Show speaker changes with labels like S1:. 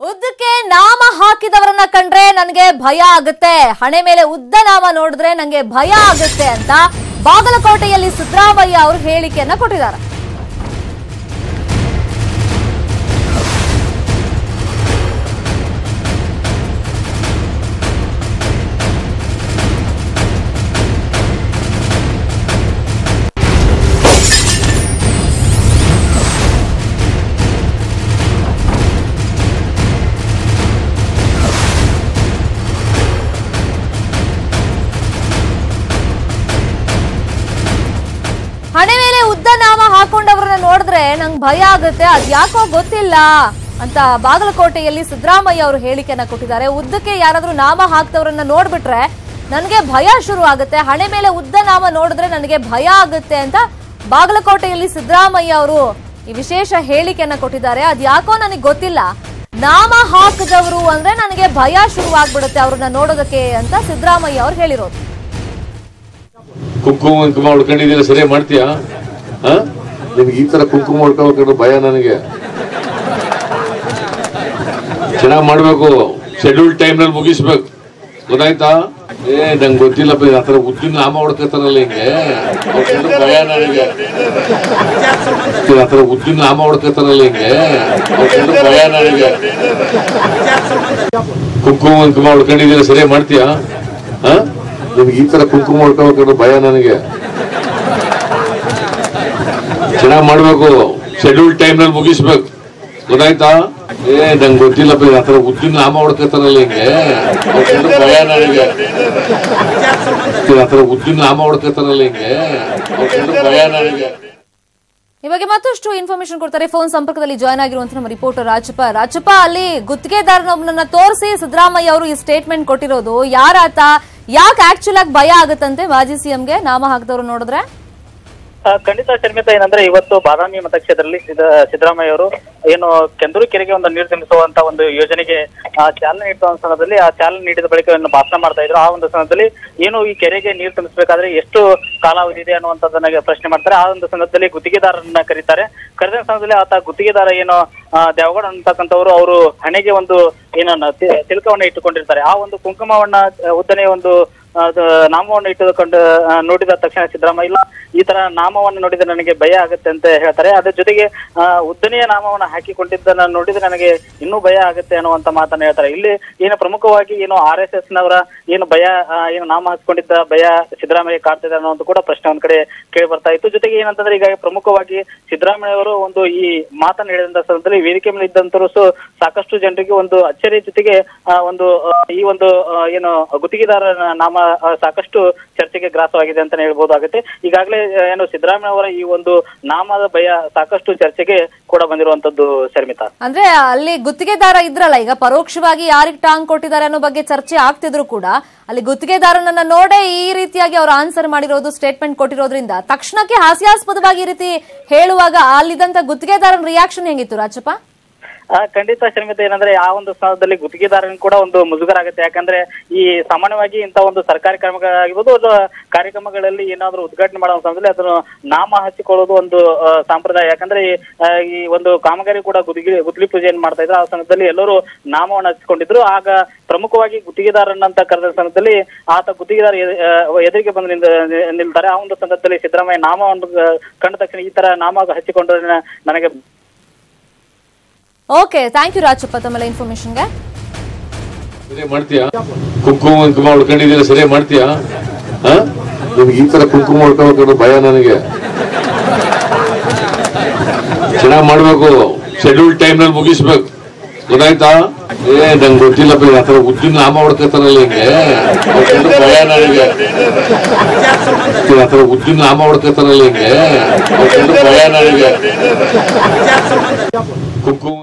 S1: ಉದ್ದಕ್ಕೆ ನಾಮ ಹಾಕಿದವರನ್ನ ಕಂಡ್ರೆ ನನಗೆ ಭಯ ಆಗುತ್ತೆ, ಹಣೆ ಮೇಲೆ ಉದ್ದ ನಾಮ ನೋಡಿದ್ರೆ ನನಗೆ ಭಯ ಆಗುತ್ತೆ ಅಂತ ಬಾಗಲಕೋಟೆಯಲ್ಲಿ ಸಿದ್ದರಾಮಯ್ಯ ಅವರು ಹೇಳಿಕೆಯನ್ನ ಕೊಟ್ಟಿದ್ದಾರೆ. ಹಣೆ ಮೇಲೆ ಉದ್ದ ನಾಮ ಹಾಕೊಂಡವರನ್ನ ನೋಡಿದ್ರೆ ನಂಗೆ ಭಯ ಆಗುತ್ತೆ, ಅದ್ ಯಾಕೋ ಗೊತ್ತಿಲ್ಲ ಅಂತ ಬಾಗಲಕೋಟೆಯಲ್ಲಿ ಸಿದ್ದರಾಮಯ್ಯ ಅವರು ಹೇಳಿಕೆಯನ್ನ ಕೊಟ್ಟಿದ್ದಾರೆ. ಉದ್ದಕ್ಕೆ ಯಾರಾದ್ರೂ ನಾಮ ಹಾಕ್ದವರನ್ನ ನೋಡ್ಬಿಟ್ರೆ ನನಗೆ ಭಯ ಶುರು ಆಗುತ್ತೆ, ಹಣೆ ಮೇಲೆ ಉದ್ದ ನಾಮ ನೋಡಿದ್ರೆ ನನಗೆ ಭಯ ಆಗುತ್ತೆ ಅಂತ ಬಾಗಲಕೋಟೆಯಲ್ಲಿ ಸಿದ್ದರಾಮಯ್ಯ ಅವರು ಈ ವಿಶೇಷ ಹೇಳಿಕೆಯನ್ನ ಕೊಟ್ಟಿದ್ದಾರೆ. ಅದ್ ಯಾಕೋ ನನಗೆ ಗೊತ್ತಿಲ್ಲ, ನಾಮ ಹಾಕಿದವರು ಅಂದ್ರೆ ನನಗೆ ಭಯ ಶುರು ಆಗ್ಬಿಡುತ್ತೆ ಅವ್ರನ್ನ ನೋಡೋದಕ್ಕೆ ಅಂತ ಸಿದ್ದರಾಮಯ್ಯ ಅವರು ಹೇಳಿರೋದು.
S2: ಕುಂಕುಮ ಉಳ್ಕೊಂಡಿದ್ದೀರ ಸರಿ ಮಾಡ್ತೀಯಾ? ನಿನ್ಗೆ ಈ ತರ ಕುಂಕುಮ ಉಳ್ಕೊಳ್ಕೊಂಡು ಭಯ ನನಗೆ. ಚೆನ್ನಾಗ್ ಮಾಡ್ಬೇಕು, ಶೆಡ್ಯೂಲ್ ಟೈಮ್ ನಲ್ಲಿ ಮುಗಿಸ್ಬೇಕು, ಗೊತ್ತಾಯ್ತಾ? ನಂಗೆ ಗೊತ್ತಿಲ್ಲಪ್ಪ, ಆತರ ಉದ್ದಿನ ನಾಮ ಹೊಡ್ಕತಾರಲ್ಲ ಹಿಂಗೆ, ಭಯ ನನಗೆ. ಆತರ ಉದ್ದಿನ ನಾಮ ಹೊಡ್ಕತಾರಲ್ಲ ಹಿಂಗೆ, ಭಯ ನನಗೆ. ಕುಂಕುಮ ಉಳ್ಕೊಂಡಿದ್ದೀರ ಸರಿ ಮಾಡ್ತೀಯಾ? ನಿನ್ಗೆ ಈ ತರ ಕುಂಕುಮ ಉಳ್ಕೊಳ್ಕೊಂಡು ಭಯ ನನಗೆ. ಚೆನ್ನಾಗ್ ಮಾಡ್ಬೇಕು, ಶೆಡ್ಯೂಲ್ ಟೈಮ್ ನಲ್ಲಿ ಮುಗಿಸ್ಬೇಕು, ಗೊತ್ತಾಯ್ತಾ? ನಂಗೆ ಗೊತ್ತಿಲ್ಲಪ್ಪ, ಆತರ ಉದ್ದಿನ ನಾಮ ಹೊಡ್ಕತಾರಲ್ಲ ಹಿಂಗೆ, ಭಯ ನನಗೆ. ಆತರ ಉದ್ದಿನ ನಾಮ ಹೊಡ್ಕತಾರಲ್ಲ ಹಿಂಗೆ, ಭಯ ನನಗೆ.
S1: ಈ ಬಗ್ಗೆ ಮತ್ತಷ್ಟು ಇನ್ಫಾರ್ಮೇಶನ್ ಕೊಡ್ತಾರೆ. ಫೋನ್ ಸಂಪರ್ಕದಲ್ಲಿ ಜಾಯ್ನ್ ಆಗಿರುವಂತಹ ನಮ್ಮ ರಿಪೋರ್ಟರ್ ರಾಜಪ್ಪ, ಅಲ್ಲಿ ಗುತ್ತಿಗೆದಾರನೊಬ್ಬನನ್ನ ತೋರಿಸಿ ಸಿದ್ದರಾಮಯ್ಯ ಅವರು ಈ ಸ್ಟೇಟ್ಮೆಂಟ್ ಕೊಟ್ಟಿರೋದು. ಯಾರಾತ, ಯಾಕೆ ಆಕ್ಚುಲ್ ಆಗಿ ಭಯ ಆಗುತ್ತಂತೆ ಮಾಜಿ ಸಿಎಂಗೆ ನಾಮ ಹಾಕಿದವರು ನೋಡಿದ್ರೆ?
S3: ಖಂಡಿತ ಶರ್ಮಿತಾ, ಏನಂದ್ರೆ ಇವತ್ತು ಬಾದಾಮಿ ಮತಕ್ಷೇತ್ರದಲ್ಲಿ ಸಿದ್ದರಾಮಯ್ಯ ಅವರು ಏನು ಕೆಂದೂರು ಕೆರೆಗೆ ಒಂದು ನೀರು ತುಂಬಿಸುವಂತ ಒಂದು ಯೋಜನೆಗೆ ಚಾಲನೆ ನೀಡುವ ಸಂದರ್ಭದಲ್ಲಿ ಆ ಚಾಲನೆ ನೀಡಿದ ಬಳಿಕ ಭಾಷಣ ಮಾಡ್ತಾ ಇದ್ರು. ಆ ಒಂದು ಸಂದರ್ಭದಲ್ಲಿ ಏನು ಈ ಕೆರೆಗೆ ನೀರು ತುಂಬಿಸಬೇಕಾದ್ರೆ ಎಷ್ಟು ಕಾಲಾವಧಿ ಇದೆ ಅನ್ನುವಂಥದ್ದನ್ನ ಪ್ರಶ್ನೆ ಮಾಡ್ತಾರೆ. ಆ ಒಂದು ಸಂದರ್ಭದಲ್ಲಿ ಗುತ್ತಿಗೆದಾರರನ್ನ ಕರೀತಾರೆ. ಕರೆದ ಸಂದರ್ಭದಲ್ಲಿ ಆತ ಗುತ್ತಿಗೆದಾರ ಏನು ದೇವಗೌಡ ಅಂತಕ್ಕಂಥವ್ರು ಅವರು ಹಣೆಗೆ ಒಂದು ಏನನ್ನ ತಿಲಕವನ್ನ ಇಟ್ಟುಕೊಂಡಿರ್ತಾರೆ. ಆ ಒಂದು ಕುಂಕುಮವನ್ನ ಉದ್ದನೆಯ ಒಂದು ನಾಮವನ್ನು ಇಟ್ಟುಕೊಂಡು ನೋಡಿದ ತಕ್ಷಣ ಸಿದ್ದರಾಮಯ್ಯ ಇಲ್ಲ, ಈ ತರ ನಾಮವನ್ನು ನೋಡಿದ್ರೆ ನನಗೆ ಭಯ ಆಗುತ್ತೆ ಅಂತ ಹೇಳ್ತಾರೆ. ಅದ್ರ ಜೊತೆಗೆ ಉದ್ದನೆಯ ನಾಮವನ್ನು ಹಾಕಿಕೊಂಡಿದ್ದನ್ನ ನೋಡಿದ್ರೆ ನನಗೆ ಇನ್ನೂ ಭಯ ಆಗುತ್ತೆ ಅನ್ನುವಂತ ಮಾತನ್ನ ಹೇಳ್ತಾರೆ. ಇಲ್ಲಿ ಏನು ಪ್ರಮುಖವಾಗಿ ಏನು RSS ನವರ ಏನು ಭಯ ಏನು ನಾಮ ಹಾಕಿಕೊಂಡಿದ್ದ ಭಯ ಸಿದ್ದರಾಮಯ್ಯ ಕಾಡ್ತಿದೆ ಅನ್ನೋದು ಕೂಡ ಪ್ರಶ್ನೆ ಒಂದ್ ಕಡೆ ಕೇಳಿ ಬರ್ತಾ ಇತ್ತು. ಜೊತೆಗೆ ಏನಂತಂದ್ರೆ ಈಗ ಪ್ರಮುಖವಾಗಿ ಸಿದ್ದರಾಮಯ್ಯ ಅವರು ಒಂದು ಈ ಮಾತನ್ನು ಹೇಳಿದಂತ ಸಂದರ್ಭದಲ್ಲಿ ವೇದಿಕೆ ಮೇಲೆ ಇದ್ದಂತರು ಸಾಕಷ್ಟು ಜನರಿಗೆ ಒಂದು ಅಚ್ಚರಿ, ಜೊತೆಗೆ ಒಂದು ಈ ಒಂದು ಏನು ಗುತ್ತಿಗೆದಾರ ನಾಮ ಸಾಕಷ್ಟು ಚರ್ಚೆಗೆ ಗ್ರಾಸವಾಗಿದೆ ಅಂತಾನೆ ಹೇಳ್ಬೋದಾಗುತ್ತೆ. ಈಗಾಗಲೇ ಏನು ಸಿದ್ದರಾಮಯ್ಯ ಅವರ ಈ ಒಂದು ನಾಮದ ಭಯ ಸಾಕಷ್ಟು ಚರ್ಚೆಗೆ ಕೂಡ ಬಂದಿರುವಂತದ್ದು ಶರ್ಮಿತಾ.
S1: ಅಂದ್ರೆ ಅಲ್ಲಿ ಗುತ್ತಿಗೆದಾರ ಇದ್ರಲ್ಲ, ಈಗ ಪರೋಕ್ಷವಾಗಿ ಯಾರಿಗೆ ಟಾಂಗ್ ಕೊಟ್ಟಿದ್ದಾರೆ ಅನ್ನೋ ಬಗ್ಗೆ ಚರ್ಚೆ ಆಗ್ತಿದ್ರು ಕೂಡ ಅಲ್ಲಿ ಗುತ್ತಿಗೆದಾರನನ್ನ ನೋಡೇ ಈ ರೀತಿಯಾಗಿ ಅವರು ಆನ್ಸರ್ ಮಾಡಿರೋದು, ಸ್ಟೇಟ್ಮೆಂಟ್ ಕೊಟ್ಟಿರೋದ್ರಿಂದ ತಕ್ಷಣಕ್ಕೆ ಹಾಸ್ಯಾಸ್ಪದವಾಗಿ ಈ ರೀತಿ ಹೇಳುವಾಗ ಅಲ್ಲಿದ್ದಂತ ಗುತ್ತಿಗೆದಾರನ ರಿಯಾಕ್ಷನ್ ಹೆಂಗಿತ್ತು ರಾಜಪ್ಪ?
S3: ಖಂಡಿತ ಶರ್ಮಿತಾ, ಏನಂದ್ರೆ ಆ ಒಂದು ಸ್ಥಳದಲ್ಲಿ ಗುತ್ತಿಗೆದಾರನ ಕೂಡ ಒಂದು ಮುಜುಗರ ಆಗುತ್ತೆ. ಯಾಕಂದ್ರೆ ಈ ಸಾಮಾನ್ಯವಾಗಿ ಇಂತ ಒಂದು ಸರ್ಕಾರಿ ಕಾರ್ಯಕ್ರಮಗಳಾಗಿರ್ಬೋದು, ಕಾರ್ಯಕ್ರಮಗಳಲ್ಲಿ ಏನಾದ್ರು ಉದ್ಘಾಟನೆ ಮಾಡೋ ಸಂದರ್ಭದಲ್ಲಿ ಅದನ್ನು ನಾಮ ಹಚ್ಚಿಕೊಳ್ಳೋದು ಒಂದು ಸಂಪ್ರದಾಯ. ಯಾಕಂದ್ರೆ ಈ ಒಂದು ಕಾಮಗಾರಿ ಕೂಡ ಗುದ್ದಲಿ ಪೂಜೆಯನ್ನು ಮಾಡ್ತಾ ಇದ್ರು. ಆ ಸಂದರ್ಭದಲ್ಲಿ ಎಲ್ಲರೂ ನಾಮವನ್ನು ಹಚ್ಚಿಕೊಂಡಿದ್ರು. ಆಗ ಪ್ರಮುಖವಾಗಿ ಗುತ್ತಿಗೆದಾರನಂತ ಕರೆದ ಸಂದರ್ಭದಲ್ಲಿ ಆತ ಗುತ್ತಿಗೆದಾರ ಎದುರಿಗೆ ಬಂದು ನಿಲ್ತಾರೆ. ಆ ಒಂದು ಸಂದರ್ಭದಲ್ಲಿ ಸಿದ್ದರಾಮಯ್ಯ ನಾಮವನ್ನು ಕಂಡ ತಕ್ಷಣ ಈ ತರ ನಾಮ ಹಚ್ಚಿಕೊಂಡ್ರೆ ನನಗೆ.
S1: ಓಕೆ, ಥ್ಯಾಂಕ್ ಯು ರಾಜಪ್ಪ ತಮ್ಮೆಲ್ಲ ಇನ್ಫಾರ್ಮೇಶನ್ಗೆ.
S2: ಸರಿ ಮಾಡ್ತೀಯಾ? ಕುಂಕುಮ ಉಳ್ಕೊಂಡಿದ್ದೀರ ಸರಿ ಮಾಡ್ತೀಯಾ? ನಿನ್ಗೆ ಈ ತರ ಕುಂಕುಮ ಉಳ್ಕೊಳ್ಕೊಂಡು ಭಯ ನನಗೆ. ಚೆನ್ನಾಗ್ ಮಾಡ್ಬೇಕು, ಶೆಡ್ಯೂಲ್ ಟೈಮ್ ನಲ್ಲಿ ಮುಗಿಸ್ಬೇಕು, ಗೊತ್ತಾಯ್ತಾ? ನಂಗೆ ಗೊತ್ತಿಲ್ಲಪ್ಪ, ಆತರ ಉದ್ದಿನ ನಾಮ ಹೊಡ್ಕತಾರಲ್ಲ ಹಿಂಗೆ, ಭಯ ನನಗೆ. ಆತರ ಉದ್ದಿನ ನಾಮ ಹೊಡ್ಕತಾರಲ್ಲ ಹಿಂಗೆ, ಭಯ ನನಗೆ. ಕುಂಕುಮ